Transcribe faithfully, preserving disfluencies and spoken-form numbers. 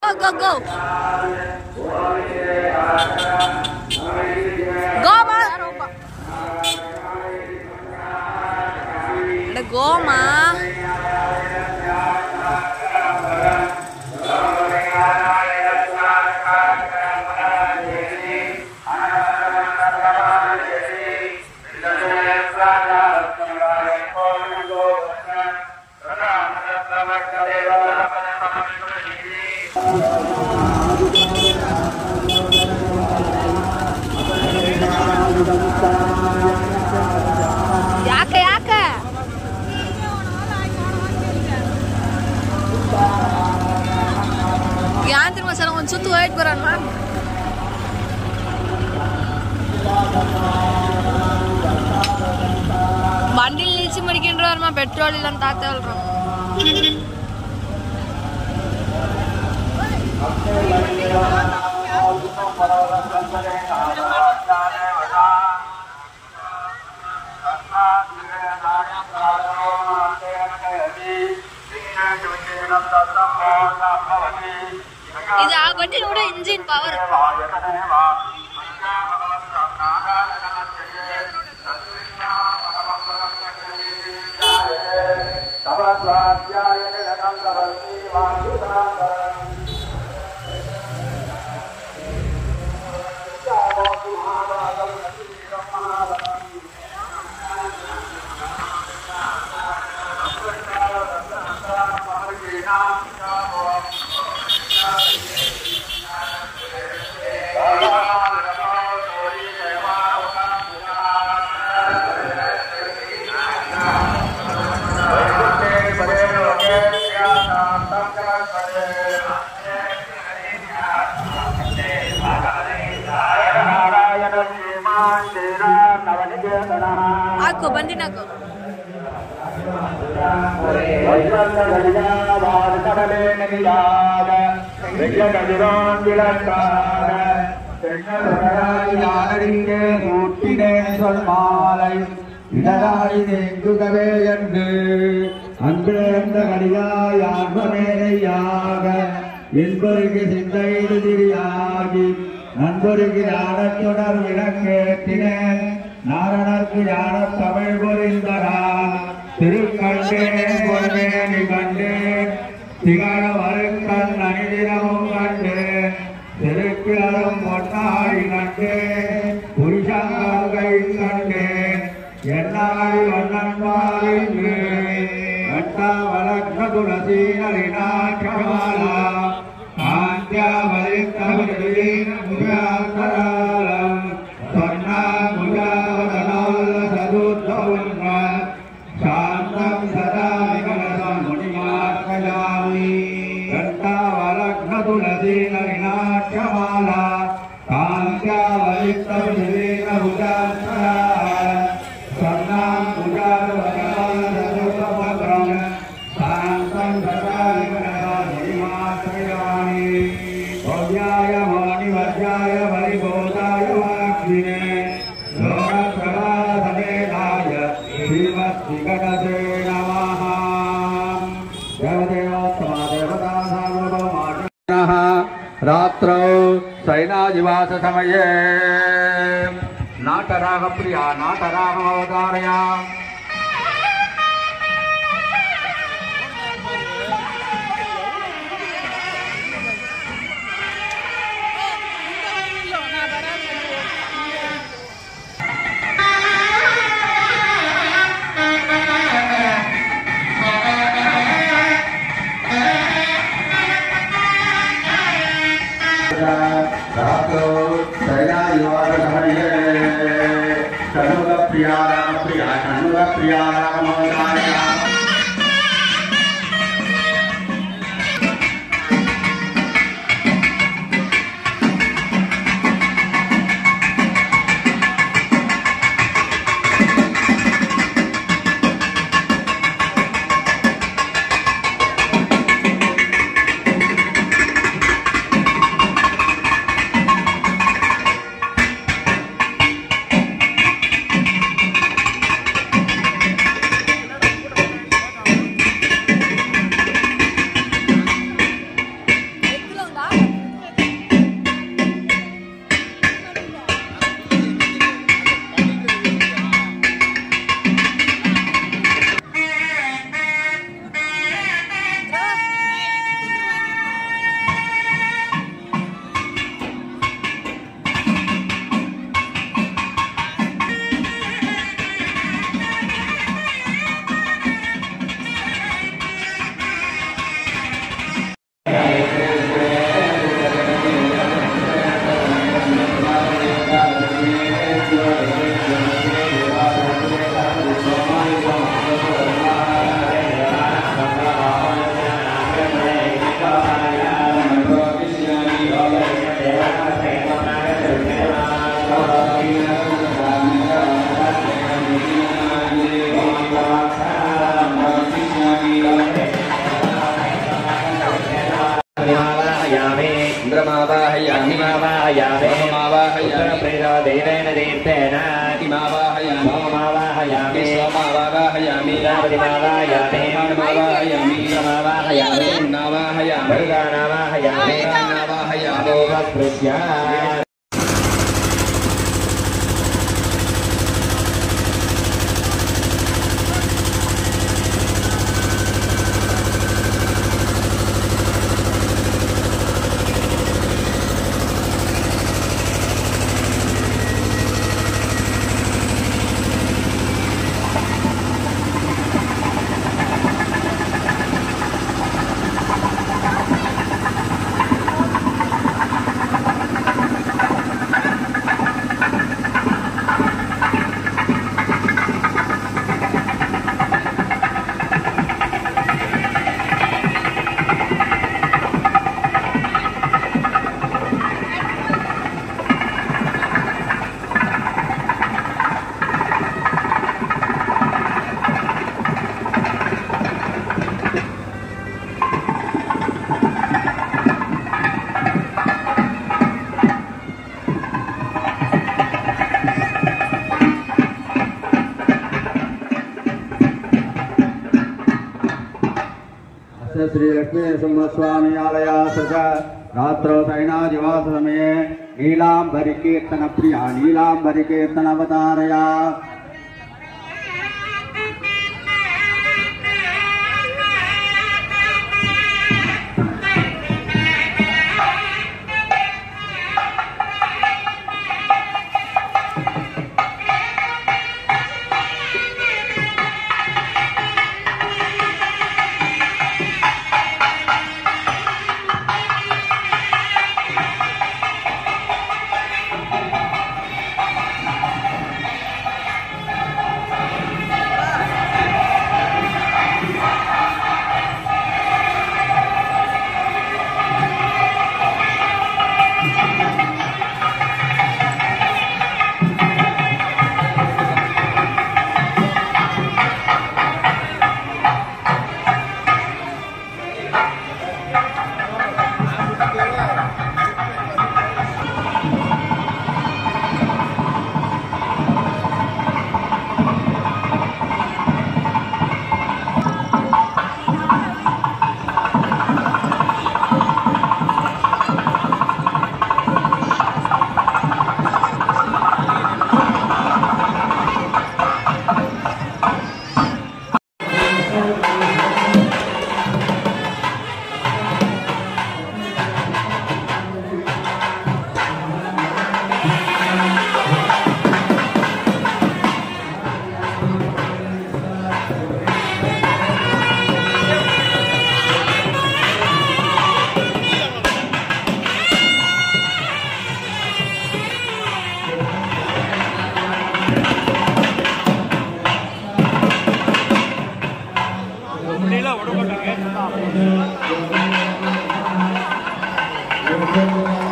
Go, go. Go, ma. Go, ma. ಯಾಕೆ ಯಾಕೆ ಯಾಂತ್ರಿ ಮಸಾಲ ಒಂದು ಸುತ್ತು ಹೋಯ್ತು ಬರೋಣ ಬಂಡಿಲ್ ನಿಲ್ಸಿ ಮಡಿಕೊಂಡ್ರು ಅವ್ರ ಪೆಟ್ರೋಲ್ ಇಲ್ಲ ಅಂತ ಆತಲ್ರು ಇದು ಆ ಬಂಡಿ ನೋಡ ಇಂಜಿನ್ ಪವರ್ ಹಾಕೋ ಬಂದಿನಾಕೋ என்பருக்கு சிந்தையில் திரியாகி நண்பருக்கு ஞானத்துணர் விளக்கேற்றினேன் நாரணர்க்கு ஞான தமிழ் புரிந்தரான் திருக்கண்டேன் பொன்மேனி கண்டேன் திகழ வருக்கண் அணிதினமும் கண்டேன் திருக்கிழரும் பொன்னாடி கண்டேன் புருஷங்கை கண்டேன் என்னாடி வண்ணன்பாலின்று கட்டா வளர்க்க துளசி நளினாட்சமாலா காந்தியா வலித்தவர்களின் முகாக்கராலம் சொன்னா முகாவதனால சதுத்தவுன்ன சாந்தம் சதா விகலசம் முனிமாக்கயாமி கட்டா வளர்க்க துளசி நளினாட்சமாலா காந்தியா வலித்தவர்களின் முகாக்கராலம் சொன்னா முகாவதனால சதுத்தவுன்ன சாந்தம் சதா விகலசம் முனிமாக்கயாமி भव्याय मणिवर्याय परिबोधाय वाग्दिने लोकप्रभासमेधाय श्रीमद्विगणसे नमः देवदेवोत्तमा देवता सार्वभौमाः रात्रौ सैनादिवाससमये नाटरागप्रिया नाटरागमवतारय प्रिया प्रिया प्रिया वाहयामि इन्द्रमावाहयामि वाहयामि सोममावाहयामि प्रेतो देवेन तीर्थेन मावाहयामि सोममावाहयामि सोमावाहयामि प्रतिमावाहयामि मावाहयामि मावाहयामि नावाहयामि वर्गानावाहयामि नावाहयामि उपस्पृश्य श्री लक्ष्मी नृसिंहस्वामी आलयास रात्रौ शयनादिवास समये नीलांबरी कीर्तन प्रिया नीलांबरी कीर्तन अवतारया Thank you.